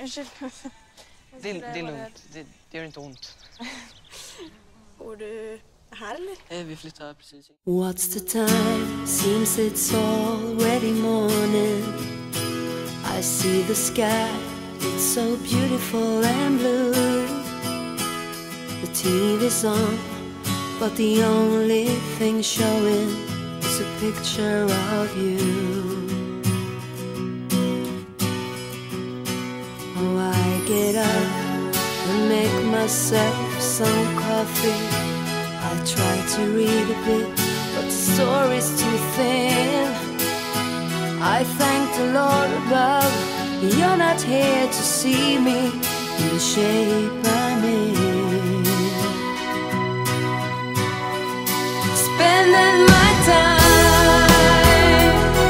Ursäkta. Det är lugnt. Det gör inte ont. Bor du här eller? Vi flyttar precis. What's the time? Seems it's already morning. I see the sky, it's so beautiful and blue. The TV's on, but the only thing showing is a picture of you. Oh, I get up and make myself some coffee. I try to read a bit, but the story's too thin. I thank the Lord above, you're not here to see me in the shape I'm in. Spending my time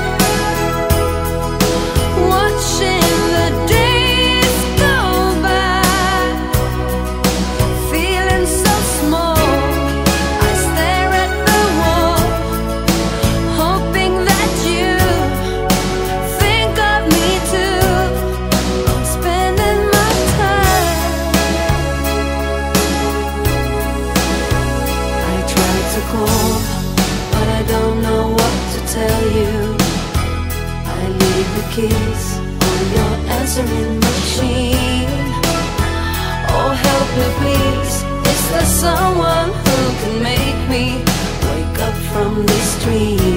watching the days go by, feeling so small. I stare at the wall, hoping that you think of me too. I'm spending my time. I try to call, but I don't know what to tell you. I leave the keys on your answering machine. Oh, help me please, is there someone who can make me wake up from this dream?